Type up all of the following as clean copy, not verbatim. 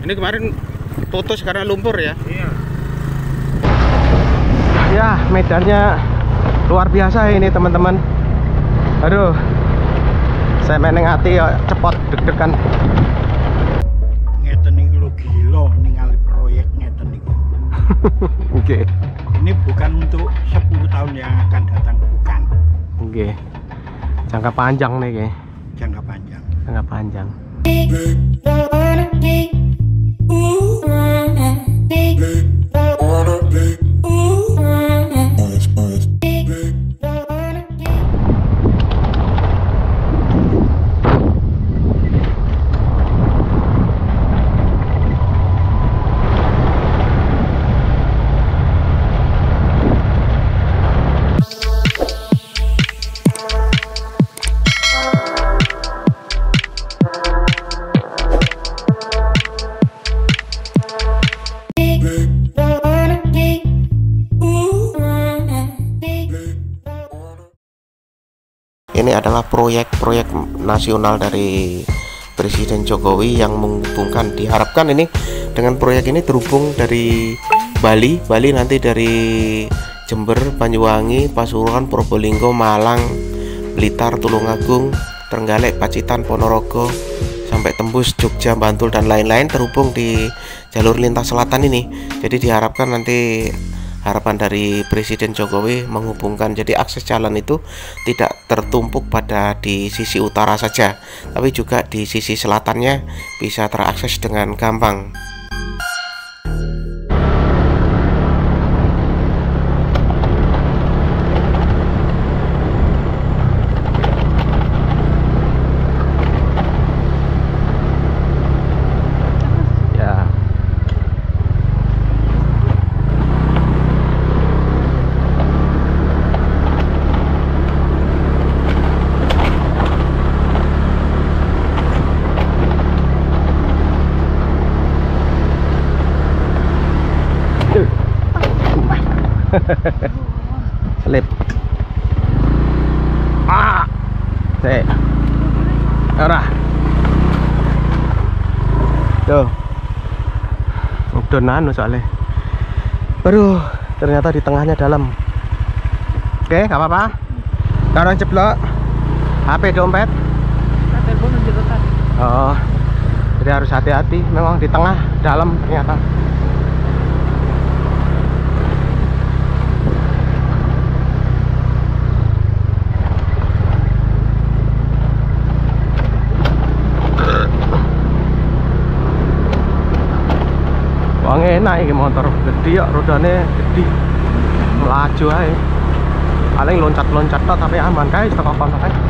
Ini kemarin putus karena lumpur ya? Iya. Ya, medannya luar biasa ini teman-teman. Aduh, saya meneng hati ya, cepot deg-degan. Ngeten iki lho gila ningali proyek ngeten iki. Oke. Ini bukan untuk 10 tahun yang akan datang, bukan. Oke. Jangka panjang nih, Ki. Jangka panjang. Jangka panjang. Ini adalah proyek-proyek nasional dari Presiden Jokowi yang menghubungkan, diharapkan ini dengan proyek ini terhubung dari Bali nanti dari Jember, Banyuwangi, Pasuruan, Probolinggo, Malang, Blitar, Tulungagung, Trenggalek, Pacitan, Ponorogo sampai tembus Jogja, Bantul dan lain-lain terhubung di jalur lintas selatan ini. Jadi diharapkan nanti harapan dari Presiden Jokowi menghubungkan, jadi akses jalan itu tidak tertumpuk pada di sisi utara saja, tapi juga di sisi selatannya bisa terakses dengan gampang. Selip. Arah. Tuh. Udah nano soalnya. Aduh, ternyata di tengahnya dalam. Oke, gak apa-apa. Sekarang ceplok. HP, dompet. Oh. Jadi harus hati-hati. Memang di tengah dalam ternyata. Wah, enak ini motor gede ya, rodanya gede, melaju aja. Paling loncat-loncat tapi aman guys, toko kontak aja.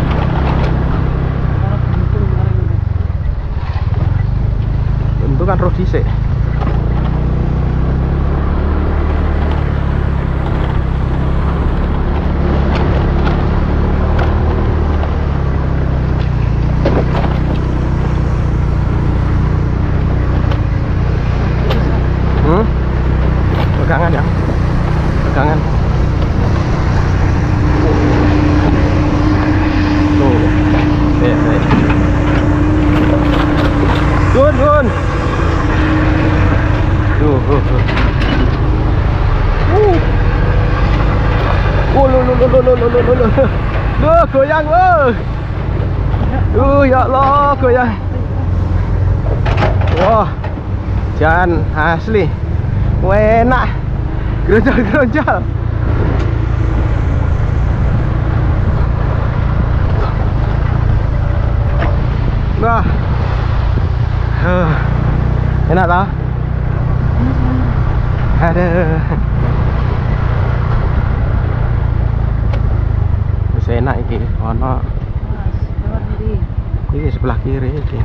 Tentu kan rodi sih. Pegangan ya, pegangan. Tuh, Dun. Tuh. Duh, goyang loh. Ya Allah, goyang. Wah, jangan asli. Enak, gerojol. Wah, enak tau? Aduh, bisa enak ini. Ono, ini sebelah kiri ini.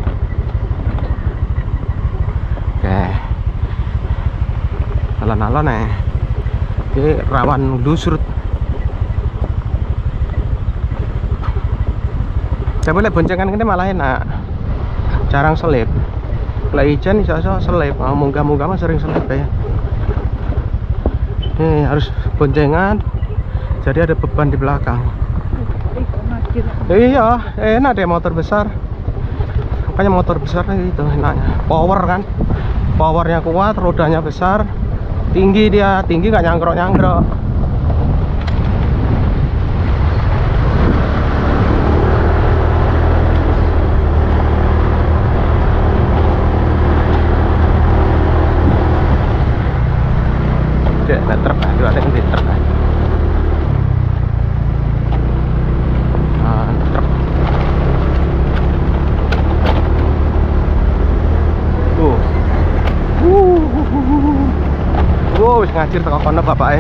Oke. Alon-alon ini rawan lusrut. Saya boleh boncengan ini malah enak, jarang selip. Kalau ijen bisa selip, munggah-munggah mah sering selip ya. Ini harus boncengan, jadi ada beban di belakang. Iya, enak deh motor besar. Makanya motor besar gitu enaknya. Power kan, powernya kuat, rodanya besar, tinggi, dia tinggi, nggak nyangkrok-nyangkrok. Nah, truk ada yang di truk. Truk. Wis ngajir teko kono bapake.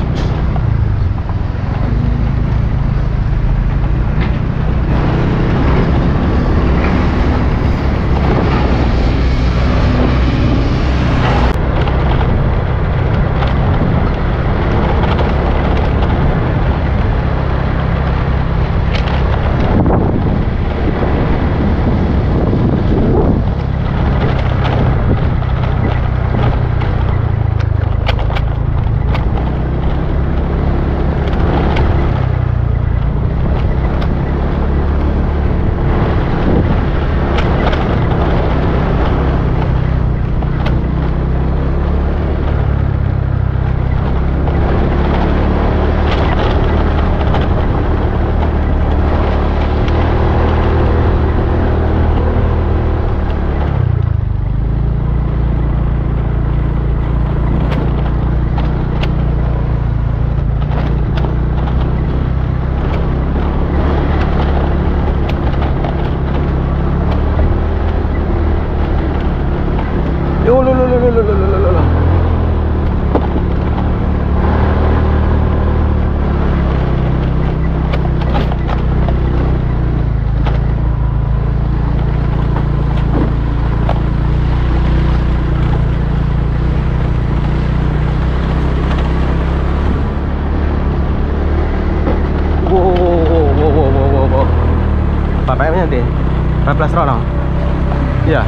Bapaknya deh, 14 rono. Iya.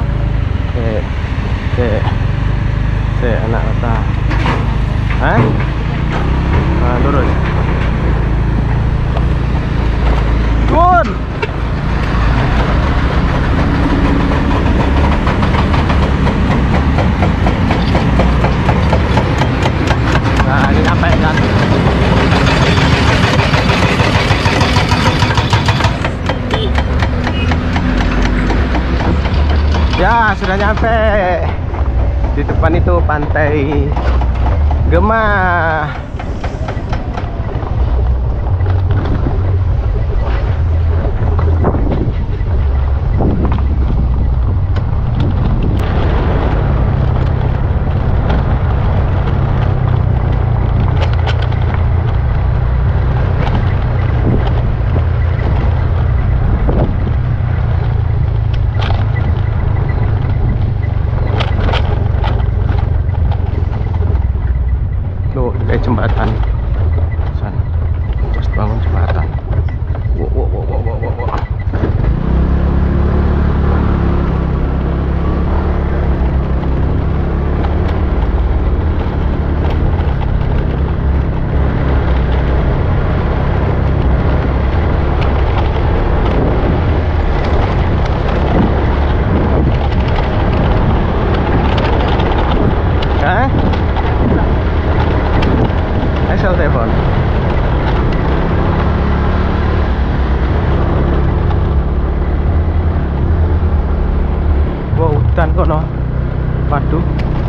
Anak kata. Hah? Nah, lurus. Turun. Nah, ini nyampe kan. Ya, sudah nyampe. Di depan itu Pantai Gema. Jembatan sana, just bangun jembatan. Wow. Telepon. Wow, hutan kok no. Waduh.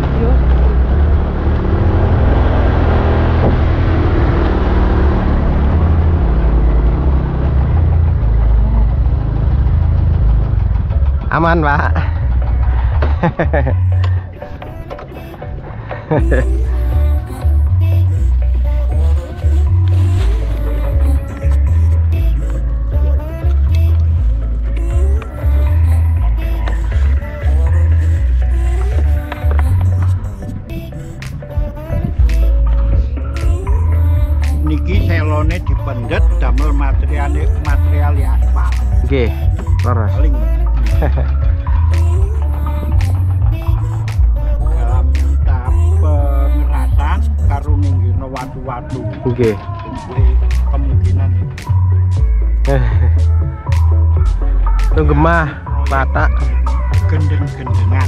Aman, Pak. Niki selone dipendet damel material aspal. Nggih, leres. Paling dalam tahap pengerasan karo ninggino watu-watu. Nggih. Kemungkinan Itu Gemah, Batak. gendeng-gendengan.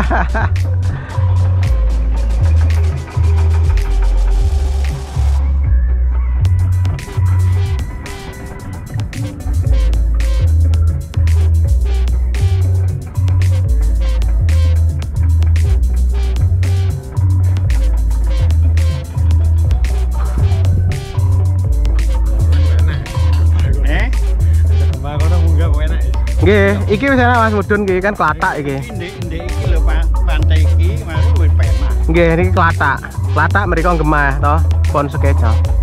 Nggih, iki wis enak Mas Mudun iki kan Klatak iki. Ndek iki lho pantai iki mari wis penak. Nggih, niki Klatak. Klatak mriko Gemah to, Pon Sekeja.